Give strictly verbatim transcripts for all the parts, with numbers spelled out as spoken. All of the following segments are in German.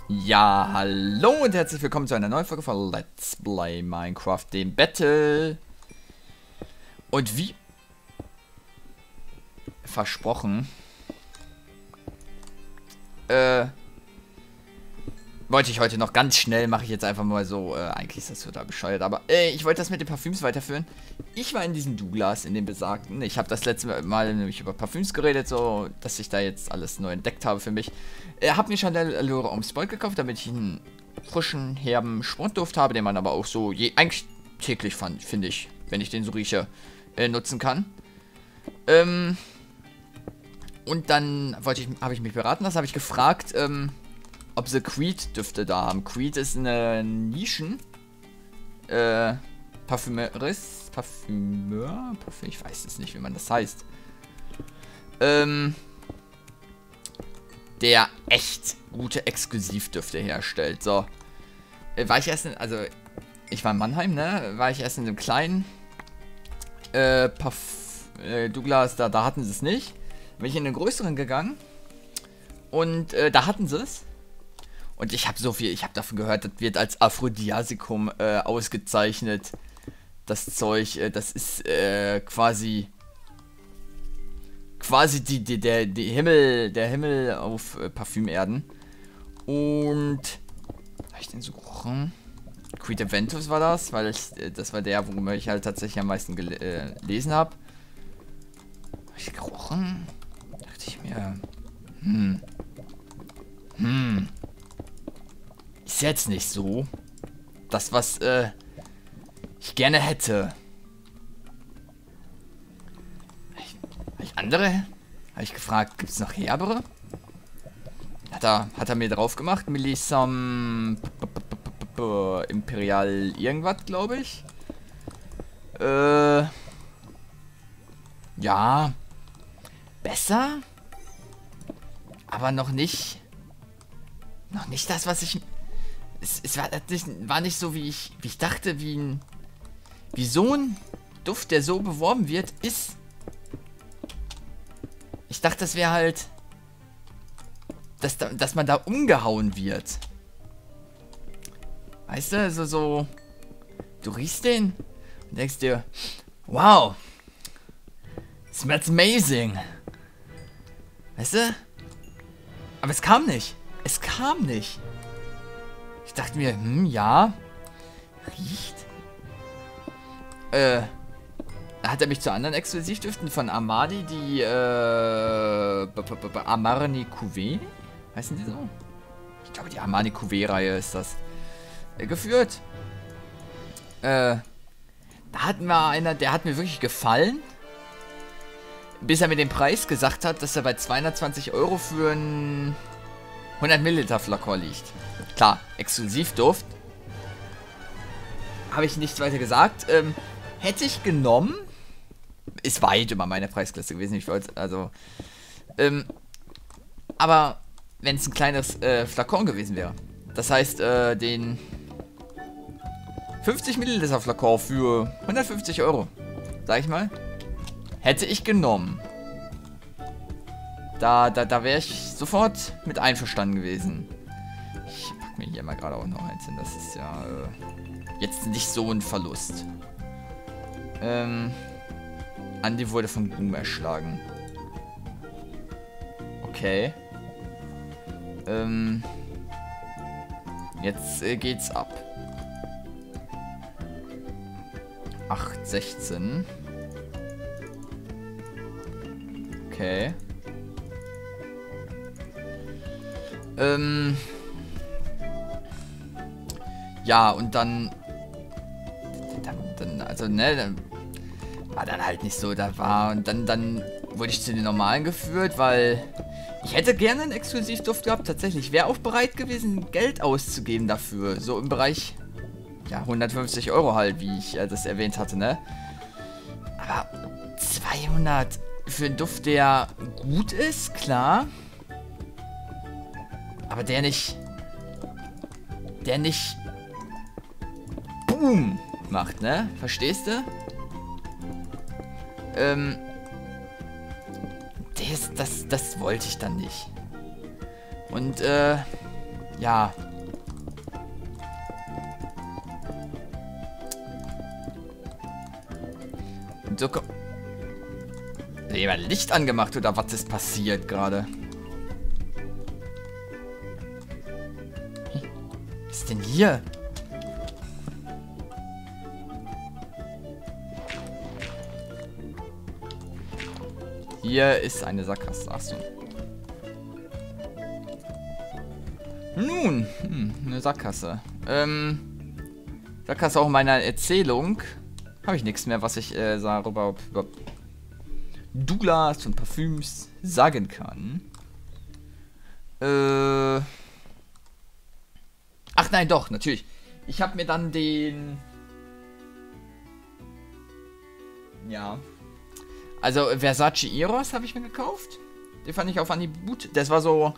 Ja, hallo und herzlich willkommen zu einer neuen Folge von Let's Play Minecraft, dem Battle. Und wie versprochen, äh, wollte ich heute noch ganz schnell, mache ich jetzt einfach mal so, äh, eigentlich ist das total bescheuert, aber äh, ich wollte das mit den Parfüms weiterführen. Ich war in diesem Douglas, in dem besagten, ich habe das letzte Mal nämlich über Parfüms geredet, so, dass ich da jetzt alles neu entdeckt habe für mich. Er hat mir schon der Allure Homme Spoiled gekauft, damit ich einen frischen, herben Spundduft habe, den man aber auch so je, eigentlich täglich fand, finde ich, wenn ich den so rieche, äh, nutzen kann. Ähm, und dann wollte ich, habe ich mich beraten lassen, habe ich gefragt, ähm, ob sie Creed-Düfte da haben. Creed ist eine Nischen, äh, Parfümeurist, Parfümeur, Parfüm, ich weiß es nicht, wie man das heißt. Ähm, der echt gute Exklusivdüfte herstellt. So, äh, war ich erst in, also, ich war in Mannheim, ne, war ich erst in einem kleinen, äh, Parf äh, Douglas, da, da hatten sie es nicht. Bin ich in den größeren gegangen und, äh, da hatten sie es. Und ich habe so viel, ich habe davon gehört, das wird als Aphrodisiakum äh, ausgezeichnet. Das Zeug, äh, das ist äh, quasi, quasi die, die, der, die Himmel, der Himmel auf äh, Parfümerden. Und, habe ich den so gerochen? Creed Aventus war das, weil ich, äh, das war der, worüber ich halt tatsächlich am meisten gel äh, gelesen habe. Habe ich gerochen? Dachte ich mir, hm, hm. Ist jetzt nicht so das, was äh, ich gerne hätte. Habe ich andere? Habe ich gefragt, gibt es noch herbere? Hat er, hat er mir drauf gemacht. Millisam Imperial irgendwas, glaube ich. Äh, ja. Besser. Aber noch nicht. Noch nicht das, was ich... Es, es war, das war nicht so, wie ich, wie ich dachte, wie ein, wie so ein Duft, der so beworben wird, ist. Ich dachte, das wäre halt, dass, da, dass man da umgehauen wird. Weißt du, so, so, du riechst den und denkst dir, wow, smells amazing. Weißt du? Aber es kam nicht. Es kam nicht. Ich dachte mir, hm, ja. Riecht. Äh. Da hat er mich zu anderen Exklusivdüften von Amadi, die, äh. Amarni Cuvée. Heißen die so? Ich glaube, die Armani Cuvée-Reihe ist das. Äh, geführt. Äh. Da hatten wir einer, der hat mir wirklich gefallen. Bis er mir den Preis gesagt hat, dass er bei zweihundertzwanzig Euro für ein hundert Milliliter Flakon liegt. Klar, Exklusivduft. Habe ich nichts weiter gesagt. Ähm, hätte ich genommen. Ist weit über meine Preisklasse gewesen. Ich wollte, also. Ähm, aber wenn es ein kleines äh, Flakon gewesen wäre. Das heißt, äh, den fünfzig Milliliter Flakon für hundertfünfzig Euro. Sag ich mal. Hätte ich genommen. Da, da, da wäre ich sofort mit einverstanden gewesen. Ich pack mir hier mal gerade auch noch eins hin. Das ist ja äh, jetzt nicht so ein Verlust. Ähm, Andi wurde von Boom erschlagen. Okay. Ähm, jetzt äh, geht's ab. acht sechzehn. Okay. Ähm. Ja, und dann, dann, dann, also, ne, dann war dann halt nicht so, da war, und dann, dann wurde ich zu den normalen geführt, weil ich hätte gerne einen Exklusivduft gehabt, tatsächlich. Wäre auch bereit gewesen, Geld auszugeben dafür, so im Bereich, ja, hundertfünfzig Euro halt, wie ich äh, das erwähnt hatte, ne. Aber zweihundert für einen Duft, der gut ist, klar. Aber der nicht... Der nicht... Boom macht, ne? Verstehst du? Ähm... Das, das, das wollte ich dann nicht. Und, äh... Ja. Und so kommt... Jemand Licht angemacht oder was ist passiert gerade? Was ist denn hier? Hier ist eine Sackgasse. Achso. Nun, hm, eine Sackgasse. Ähm, Sackgasse auch in meiner Erzählung. Habe ich nichts mehr, was ich äh, darüber über Douglas und Parfüms sagen kann. Äh. Ach nein, doch, natürlich. Ich habe mir dann den... Ja. Also Versace Eros habe ich mir gekauft. Den fand ich auf Anhieb gut. Das war so...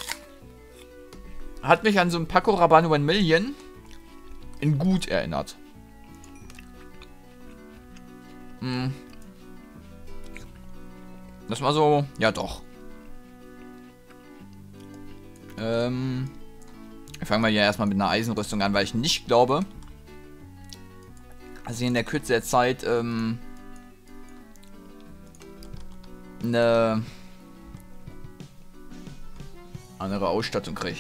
Hat mich an so ein Paco Rabanne One Million in gut erinnert. Hm. Das war so... Ja, doch. Ähm... Fangen wir ja erstmal mit einer Eisenrüstung an, weil ich nicht glaube, dass ich in der Kürze der Zeit ähm, eine andere Ausstattung kriege.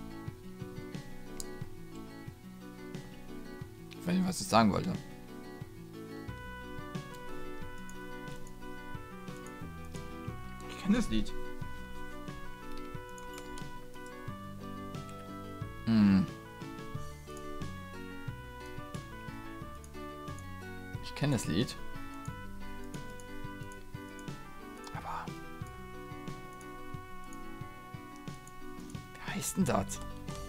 Ich weiß nicht, was ich sagen wollte. Ich kenne das Lied. Hm. Ich kenne das Lied. Aber... Wie heißt denn das?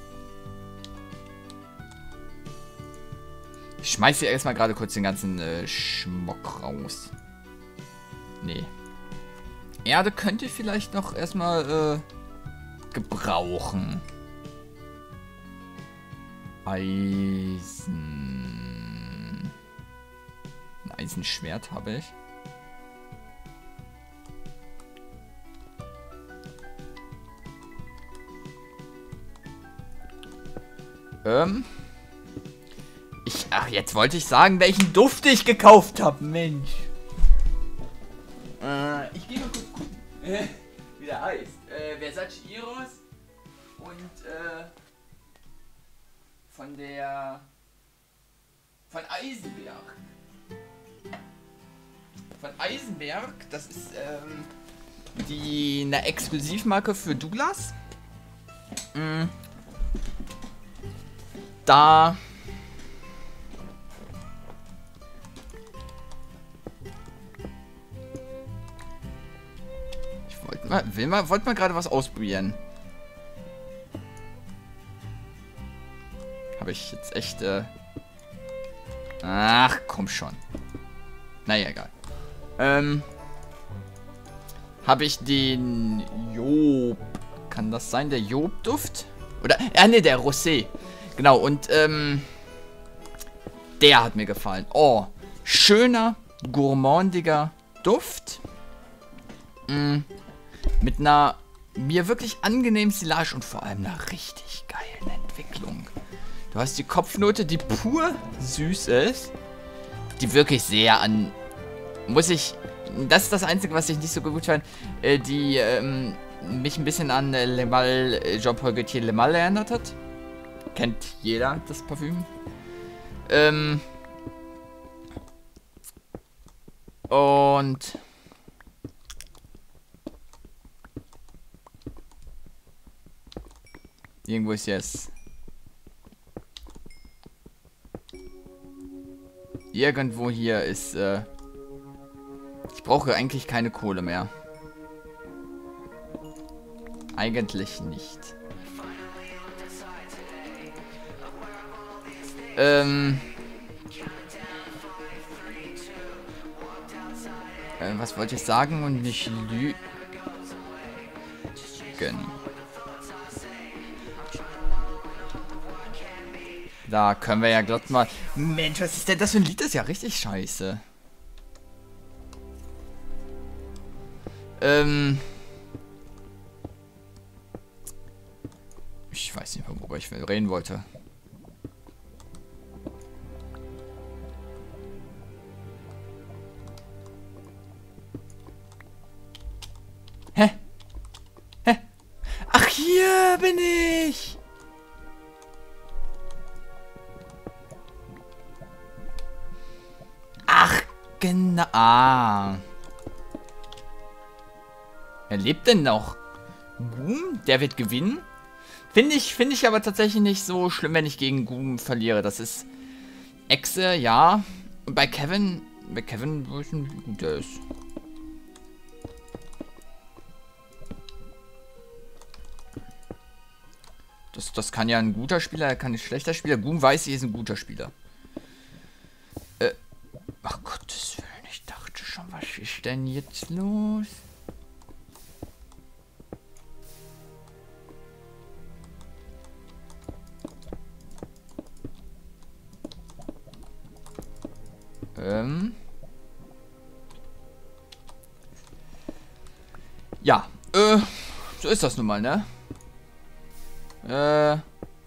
Ich schmeiße hier erstmal gerade kurz den ganzen äh, Schmuck raus. Nee. Erde könnte ich vielleicht noch erstmal äh, gebrauchen. Eisen. Ein Eisenschwert habe ich. Ähm. Ich, ach, jetzt wollte ich sagen, welchen Duft ich gekauft habe. Mensch. Äh, ich gehe mal kurz gucken, äh, wie der heißt. Äh, Versace Eros und, äh, von der... Von Eisenberg. Von Eisenberg, das ist, ähm, die, eine Exklusivmarke für Douglas. Mhm. Da... Ich wollte mal, will mal, wollte mal gerade was ausprobieren. Habe ich jetzt echt, äh... Ach, komm schon. Naja, egal. Ähm... Habe ich den Job... Kann das sein, der Job-Duft? Oder, ja, ne, der Rosé. Genau, und, ähm... der hat mir gefallen. Oh, schöner, gourmandiger Duft. Mm, mit einer mir wirklich angenehmen Silage und vor allem einer richtig geilen Entwicklung. Du hast die Kopfnote, die pur süß ist. Die wirklich sehr an... Muss ich... Das ist das Einzige, was ich nicht so gut fand. Äh, die ähm, mich ein bisschen an äh, Le Mal, äh, Jean-Paul Gaultier Le Mal erinnert hat. Kennt jeder das Parfüm. Ähm... Und... Irgendwo ist jetzt... Irgendwo hier ist, äh... Ich brauche eigentlich keine Kohle mehr. Eigentlich nicht. Ähm... Äh, was wollte ich sagen und nicht lügen? Da können wir ja glatt mal... Mensch, was ist denn das für ein Lied? Das ist ja richtig scheiße. Ähm... Ich weiß weiß nicht, worüber ich reden wollte. Hä? Hä? Ach, hier bin ich! Ach, genau. Ah. Wer lebt denn noch? Goom? Der wird gewinnen? Finde ich, finde ich aber tatsächlich nicht so schlimm, wenn ich gegen Goom verliere. Das ist Echse, ja. Und bei Kevin, bei Kevin weiß ich nicht, wie gut der ist. Das, das kann ja ein guter Spieler, er kann ein schlechter Spieler. Goom weiß ich, ist ein guter Spieler. Äh, ach Gottes Willen, ich dachte schon, was ist denn jetzt los? Ähm. Ja, äh, so ist das nun mal, ne? Äh.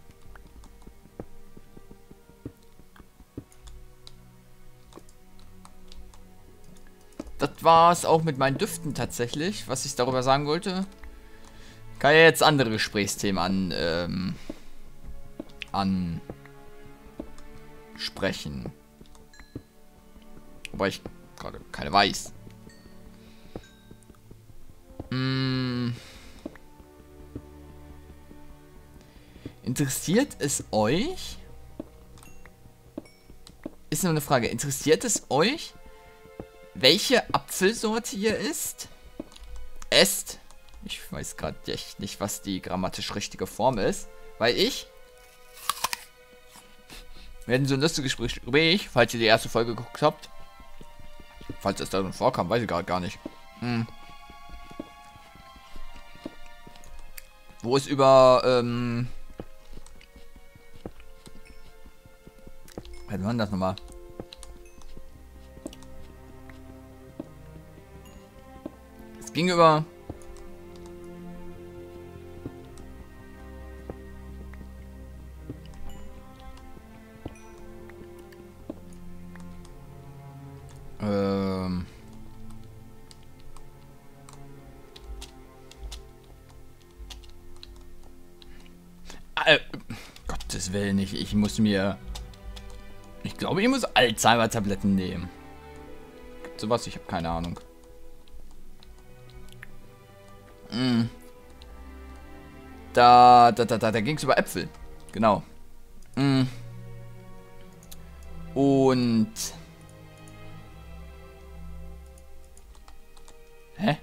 Das war's auch mit meinen Düften tatsächlich, was ich darüber sagen wollte. Kann ja jetzt andere Gesprächsthemen an, ähm, ansprechen. Wobei ich gerade keine weiß. Hm. Interessiert es euch? Ist nur eine Frage. Interessiert es euch, welche Apfelsorte ihr isst? Esst. Ich weiß gerade echt nicht, was die grammatisch richtige Form ist. Weil ich... Wir hatten so ein lustiges Gespräch, falls ihr die erste Folge geguckt habt. Falls es da drin vorkam, weiß ich gerade gar nicht. Hm. Wo es über, ähm... was war denn das nochmal? Es ging über... Ähm... Äh, Gottes Willen, ich, ich muss mir... Ich glaube, ich muss Alzheimer-Tabletten nehmen. Gibt sowas? Ich habe keine Ahnung. Mm. Da, da, da, da, da ging es über Äpfel. Genau. Mm. Und... Hä?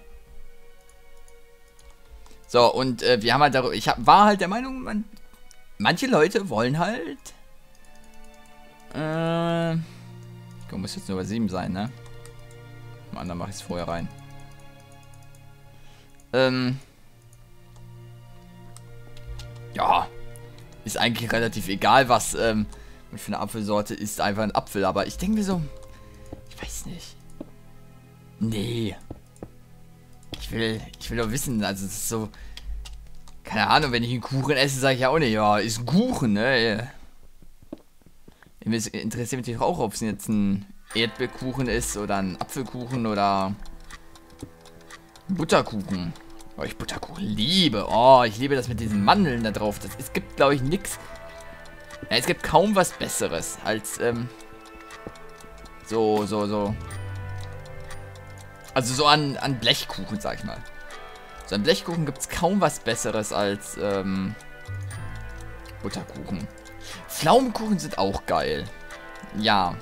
So, und äh, wir haben halt darüber... Ich hab, war halt der Meinung, man, manche Leute wollen halt... Äh... Ich muss jetzt nur bei sieben sein, ne? Mann, dann mache ich es vorher rein. Ähm... Ja. Ist eigentlich relativ egal, was ähm, für eine Apfelsorte ist. Einfach ein Apfel. Aber ich denke mir so... Ich weiß nicht. Nee. Ich will, ich will doch wissen, also es ist so... Keine Ahnung, wenn ich einen Kuchen esse, sage ich ja auch nicht, ja, ist ein Kuchen, ne? Interessiert mich auch, ob es jetzt ein Erdbeerkuchen ist oder ein Apfelkuchen oder ein Butterkuchen. Oh, ich Butterkuchen liebe. Oh, ich liebe das mit diesen Mandeln da drauf. Das, es gibt, glaube ich, nichts. Ja, es gibt kaum was Besseres als, ähm, so, so, so. Also so an, an Blechkuchen, sag ich mal. So an Blechkuchen gibt es kaum was Besseres als, ähm, Butterkuchen. Pflaumenkuchen sind auch geil. Ja.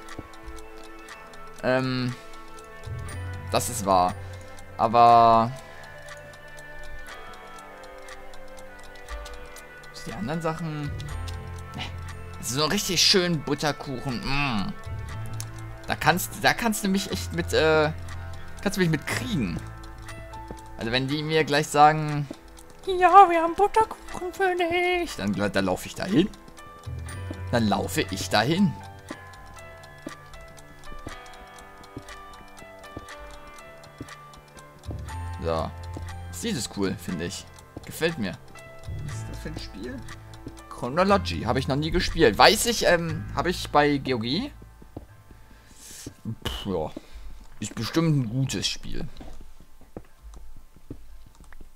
Ähm. Das ist wahr. Aber... Die anderen Sachen... So richtig schön Butterkuchen. Mm. Da kannst, da kannst du mich echt mit, äh... Kannst du mich mit kriegen. Also wenn die mir gleich sagen... Ja, wir haben Butterkuchen für dich. Dann, dann laufe ich dahin. Dann laufe ich dahin. So. Das Lied ist cool, finde ich. Gefällt mir. Was ist das für ein Spiel? Chronology. Habe ich noch nie gespielt. Weiß ich, ähm, habe ich bei G O G? Pff, ja. Ist bestimmt ein gutes Spiel.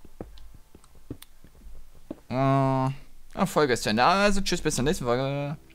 Äh, Folge ist zu Ende. Also, tschüss, bis zur nächsten Folge.